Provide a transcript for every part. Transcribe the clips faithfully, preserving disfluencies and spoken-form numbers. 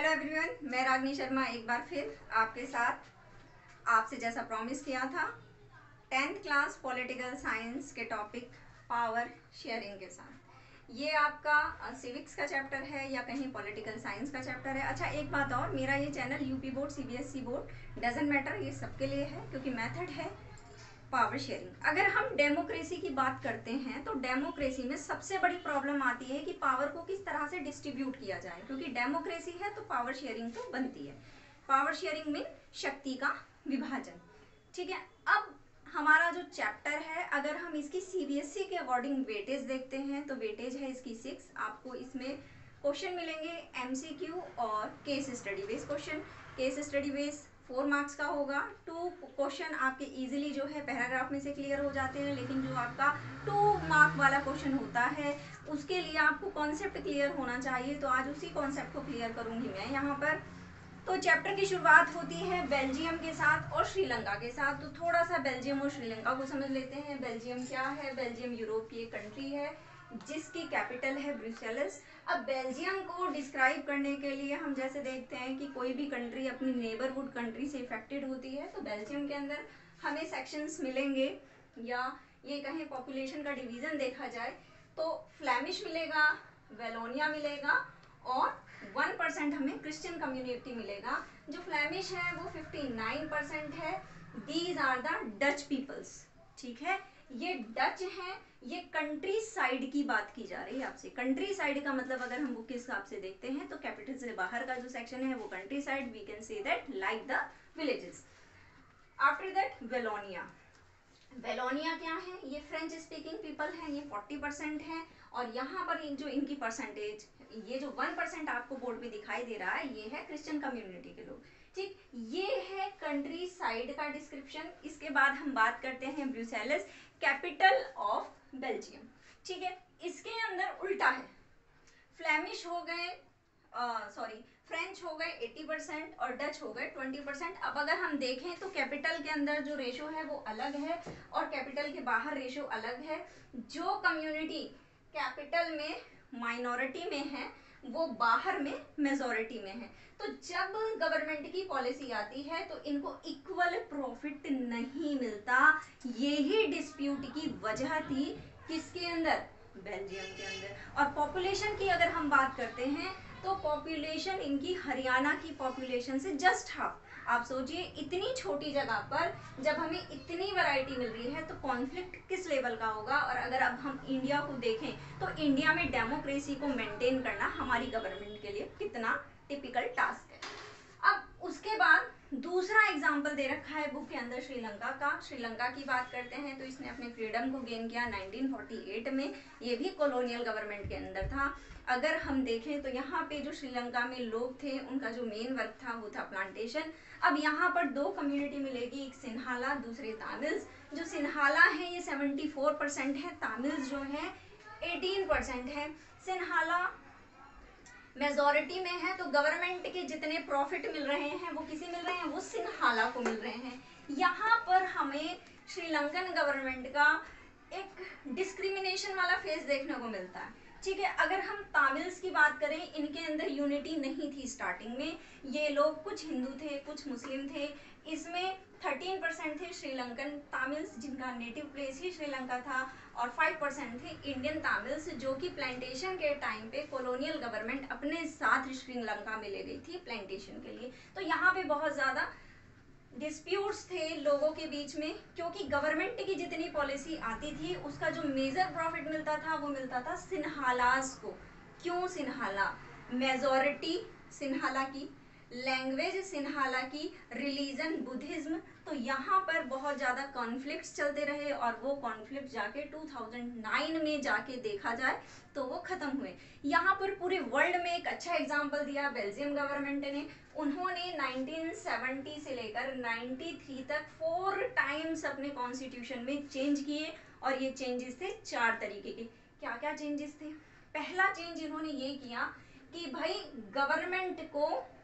Everyone, मैं रागनी शर्मा एक बार फिर आपके साथ आपसे जैसा प्रॉमिस किया था टेंथ क्लास पॉलिटिकल साइंस के टॉपिक पावर शेयरिंग के साथ। ये आपका सिविक्स का चैप्टर है या कहीं पॉलिटिकल साइंस का चैप्टर है। अच्छा, एक बात और, मेरा ये channel UP board, CBSE board doesn't matter, ये सबके लिए है क्योंकि मेथड है पावर शेयरिंग। अगर हम डेमोक्रेसी की बात करते हैं तो डेमोक्रेसी में सबसे बड़ी प्रॉब्लम आती है कि पावर को किस तरह से डिस्ट्रीब्यूट किया जाए, क्योंकि डेमोक्रेसी है तो पावर शेयरिंग तो बनती है। पावर शेयरिंग मीन शक्ति का विभाजन। ठीक है, अब हमारा जो चैप्टर है, अगर हम इसकी सीबीएसई के अकॉर्डिंग वेटेज देखते हैं तो वेटेज है इसकी सिक्स। आपको इसमें क्वेश्चन मिलेंगे एमसीक्यू और case study based question. Case study based four marks का होगा। टू क्वेश्चन आपके इजीली जो है पैराग्राफ में से क्लियर हो जाते हैं, लेकिन जो आपका टू मार्क वाला क्वेश्चन होता है उसके लिए आपको कॉन्सेप्ट क्लियर होना चाहिए। तो आज उसी कॉन्सेप्ट को क्लियर करूंगी मैं यहाँ पर। तो चैप्टर की शुरुआत होती है बेल्जियम के साथ और श्रीलंका के साथ। तो थोड़ा सा बेल्जियम और श्रीलंका को समझ लेते हैं। बेल्जियम क्या है? बेल्जियम यूरोप की एक कंट्री है जिसकी कैपिटल है ब्रुसेल्स। अब बेल्जियम को डिस्क्राइब करने के लिए हम जैसे देखते हैं कि कोई भी कंट्री अपनी नेबरहुड कंट्री से इफेक्टेड होती है, तो बेल्जियम के अंदर हमें सेक्शंस मिलेंगे, या ये कहें पॉपुलेशन का डिवीजन देखा जाए तो फ्लैमिश मिलेगा, वेलोनिया मिलेगा और वन परसेंट हमें क्रिश्चियन कम्युनिटी मिलेगा। जो फ्लैमिश है वो फिफ्टी नाइन परसेंट है। These are the Dutch peoples. ठीक है, ये डच हैं। ये कंट्री साइड की बात की जा रही है आपसे। कंट्री साइड का मतलब अगर हम बुक के हिसाब से देखते हैं तो कैपिटल से बाहर का जो सेक्शन है वो country side, we can say that like the villages. After that Wallonia. Wallonia क्या है? ये फ्रेंच स्पीकिंग पीपल है, ये फोर्टी परसेंट है। और यहाँ पर जो इनकी परसेंटेज, ये जो वन परसेंट आपको बोर्ड में दिखाई दे रहा है, ये है क्रिश्चियन कम्युनिटी के लोग। ठीक, ये है कंट्री साइड का डिस्क्रिप्शन। इसके बाद हम बात करते हैं ब्रुसेल्स, कैपिटल ऑफ बेल्जियम। ठीक है, इसके अंदर उल्टा है। फ्लैमिश हो गए, सॉरी फ्रेंच हो गए एटी परसेंट और डच हो गए ट्वेंटी परसेंट। अब अगर हम देखें तो कैपिटल के अंदर जो रेशो है वो अलग है और कैपिटल के बाहर रेशो अलग है। जो कम्युनिटी कैपिटल में माइनॉरिटी में है वो बाहर में मेजॉरिटी में है। तो जब गवर्नमेंट की पॉलिसी आती है तो इनको इक्वल प्रॉफिट नहीं मिलता। यही डिस्प्यूट की वजह थी किसके अंदर? बेल्जियम के अंदर। और पॉपुलेशन की अगर हम बात करते हैं तो पॉपुलेशन इनकी हरियाणा की पॉपुलेशन से जस्ट हाफ। आप सोचिए, इतनी छोटी जगह पर जब हमें इतनी वैरायटी मिल रही है तो कॉन्फ्लिक्ट किस लेवल का होगा। और अगर अब हम इंडिया को देखें तो इंडिया में डेमोक्रेसी को मेंटेन करना हमारी गवर्नमेंट के लिए कितना टिपिकल टास्क है। अब उसके बाद दूसरा एग्जाम्पल दे रखा है बुक के अंदर श्रीलंका का। श्रीलंका की बात करते हैं तो इसने अपने फ्रीडम को गेन किया नाइनटीन फोर्टी एट में। ये भी कॉलोनियल गवर्नमेंट के अंदर था। अगर हम देखें तो यहाँ पे जो श्रीलंका में लोग थे उनका जो मेन वर्क था वो था प्लांटेशन। अब यहाँ पर दो कम्युनिटी मिलेगी, एक सिन्हाला, दूसरे तामिल्स। जो सिन्हाला है ये सेवेंटी फोर परसेंट है, तामिल्स जो है एटीन परसेंट है। सिन्हाला मेजॉरिटी में है तो गवर्नमेंट के जितने प्रॉफिट मिल रहे हैं वो किसे मिल रहे हैं? वो सिन्हाला को मिल रहे हैं। यहाँ पर हमें श्रीलंकन गवर्नमेंट का एक डिस्क्रिमिनेशन वाला फेस देखने को मिलता है। ठीक है, अगर हम तामिल्स की बात करें, इनके अंदर यूनिटी नहीं थी स्टार्टिंग में। ये लोग कुछ हिंदू थे, कुछ मुस्लिम थे। इसमें थर्टीन परसेंट थे श्रीलंकन तामिल्स जिनका नेटिव प्लेस ही श्रीलंका था, और फाइव परसेंट थे इंडियन तामिल्स जो कि प्लांटेशन के टाइम पे कॉलोनियल गवर्नमेंट अपने साथ श्रीलंका में ले गई थी प्लांटेशन के लिए। तो यहाँ पे बहुत ज़्यादा डिस्प्यूट्स थे लोगों के बीच में, क्योंकि गवर्नमेंट की जितनी पॉलिसी आती थी उसका जो मेजर प्रॉफिट मिलता था वो मिलता था सिन्हालास को। क्यों सिन्हाला? मेजॉरिटी सिन्हाला की, लैंग्वेज सिन्हाला की, रिलीजन बुद्धिज्म। तो यहाँ पर बहुत ज़्यादा कॉन्फ्लिक्ट्स चलते रहे और वो कॉन्फ्लिक्ट जाके टू थाउजेंड नाइन में जाके देखा जाए तो वो ख़त्म हुए। यहाँ पर पूरे वर्ल्ड में एक अच्छा एग्जाम्पल दिया बेल्जियम गवर्नमेंट ने। उन्होंने नाइनटीन सेवेंटी से लेकर नाइंटी थ्री तक फोर टाइम्स अपने कॉन्स्टिट्यूशन में चेंज किए, और ये चेंजेस थे चार तरीके के। क्या क्या चेंजेस थे? पहला चेंज इन्होंने ये किया कि भाई गवर्नमेंट को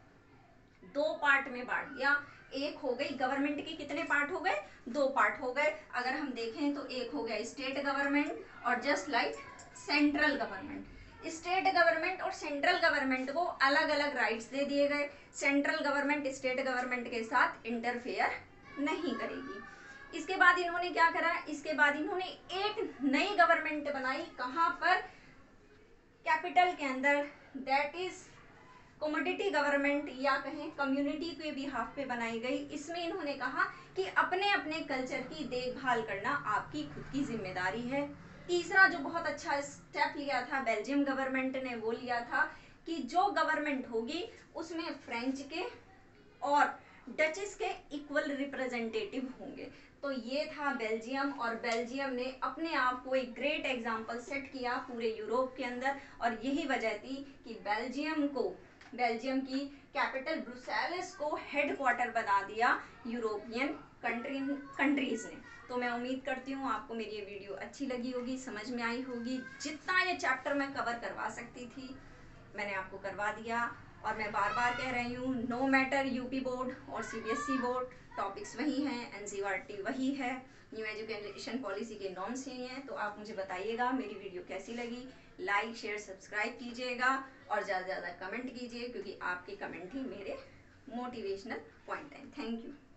दो पार्ट में बांट दिया। एक हो गई गवर्नमेंट के कितने पार्ट हो गए? दो पार्ट हो गए। अगर हम देखें तो एक हो गया स्टेट गवर्नमेंट और just like central government. State government और सेंट्रल गवर्नमेंट को अलग अलग राइट्स दे दिए गए। सेंट्रल गवर्नमेंट स्टेट गवर्नमेंट के साथ इंटरफेयर नहीं करेगी। इसके बाद इन्होंने क्या करा, इसके बाद इन्होंने एक नई गवर्नमेंट बनाई। कहाँ पर? कैपिटल के अंदर, दैट इज कमोडिटी गवर्नमेंट या कहें कम्युनिटी के बिहाफ पे बनाई गई। इसमें इन्होंने कहा कि अपने अपने कल्चर की देखभाल करना आपकी खुद की जिम्मेदारी है। तीसरा जो बहुत अच्छा स्टेप लिया था बेल्जियम गवर्नमेंट ने, वो लिया था कि जो गवर्नमेंट होगी उसमें फ्रेंच के और डचेस के इक्वल रिप्रेजेंटेटिव होंगे। तो ये था बेल्जियम, और बेल्जियम ने अपने आप को एक ग्रेट एग्जाम्पल सेट किया पूरे यूरोप के अंदर। और यही वजह थी कि बेल्जियम को, बेल्जियम की कैपिटल ब्रुसेल्स को हेडक्वार्टर बना दिया यूरोपियन कंट्री कंट्रीज ने। तो मैं उम्मीद करती हूँ आपको मेरी ये वीडियो अच्छी लगी होगी, समझ में आई होगी। जितना ये चैप्टर मैं कवर करवा सकती थी मैंने आपको करवा दिया। और मैं बार बार कह रही हूँ, नो मैटर यूपी बोर्ड और सीबीएसई बोर्ड, टॉपिक्स वही हैं, एनसीईआरटी वही है, न्यू एजुकेशन पॉलिसी के नॉर्म्स यही हैं। तो आप मुझे बताइएगा मेरी वीडियो कैसी लगी। लाइक शेयर सब्सक्राइब कीजिएगा और ज़्यादा से ज़्यादा कमेंट कीजिए, क्योंकि आपके कमेंट ही मेरे मोटिवेशनल पॉइंट हैं। Thank you.